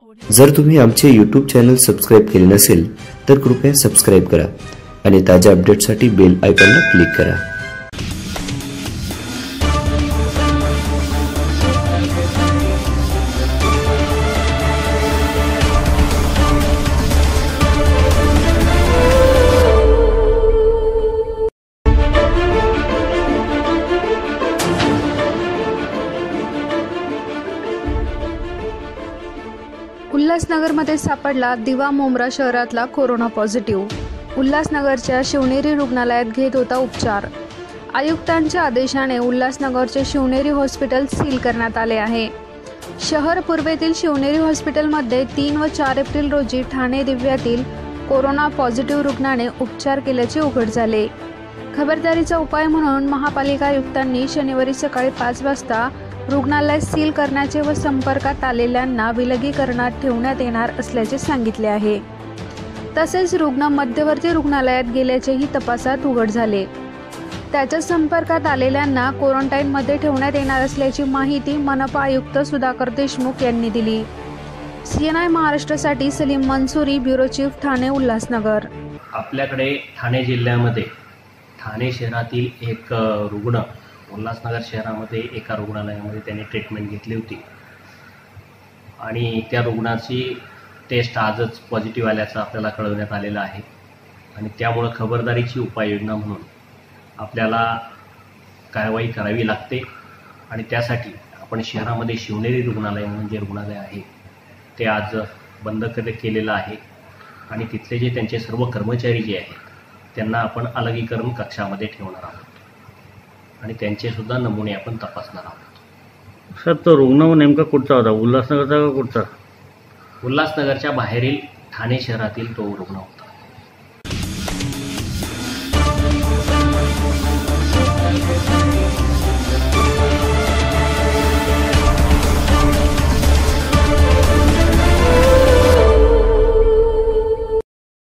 जर तुम्ही आमचे यूट्यूब चॅनल सबस्क्राइब केले नसेल तर कृपया सबस्क्राइब करा आणि ताज्या अपडेट्ससाठी बेल आयकॉनला क्लिक करा। उल्हासनगरमध्ये सापडला दिवा मोमरा शहरातला कोरोना पॉझिटिव्ह। उल्हासनगरच्या शिवनेरी रुग्णालयात घेत होता उपचार। आयुक्तांच्या आदेशाने उल्हासनगरचे शिवनेरी हॉस्पिटल सील करण्यात आले आहे। शहर पूर्वेतील शिवनेरी हॉस्पिटलमध्ये 3 व 4 एप्रिल रोजी ठाणे दिव्यातील कोरोना पॉझिटिव्ह रुग्णाने उपचार केल्याचे उघड झाले। खबरदारीचा उपाय म्हणून महापालिका आयुक्तांनी शनिवारी सकाळी 5 वाजता रुग्णालय सील करण्याचे व संपर्कात आलेल्यांना विलगीकरणात ठेवण्यात येणार असल्याचे सांगितले आहे। तसेच रुग्ण मध्यवर्ती रुग्णालयात गेल्याचेही तपासात उघड झाले। त्याच्या संपर्कात आलेल्यांना क्वारंटाईनमध्ये ठेवण्यात येणार असल्याची माहिती मनपा आयुक्त सुधाकर देशमुख यांनी दिली। CNI महाराष्ट्रासाठी सलीम मंसूरी, ब्युरो चीफ, ठाणे उल्हासनगर। आपल्याकडे ठाणे जिल्ह्यामध्ये ठाणे शहरातील एक रुग्ण उल्हासनगर शहरामध्ये एका रुग्णालयामध्ये त्यांनी ट्रीटमेंट घेतली होती आणि त्या रुग्णाची टेस्ट आजच पॉझिटिव्ह आल्याचं आपल्याला कळवण्यात आलेलं आहे आणि त्यामुळे खबरदारीची उपाययोजना म्हणून आपल्याला कारवाई करावी लागते आणि त्यासाठी आपण शहरामध्ये शिवनेरी रुग्णालय म्हणून जे रुग्णालय आहे ते आज बंद केलेलं आहे आणि तिथले जे त्यांचे सर्व कर्मचारी जे आहेत त्यांना आपण अलगीकरण कक्षामध्ये ठेवणार आहोत आणि त्यांचे सुद्धा नमुने आपण तपासणार आहोत। सर, तो रुग्ण नेमका कुठचा होता? उल्हासनगरचा का कुठचा? उल्हासनगरच्या बाहेरील ठाणे शहरातील तो रुग्ण होता।